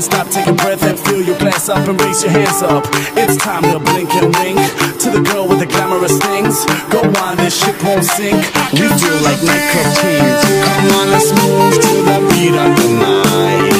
stop, take a breath and fill your glass up and raise your hands up. It's time to blink and wink to the girl with the glamorous things. Go on, this ship won't sink. We feel like nightclub kings. Come on, let's move to the beat of the night.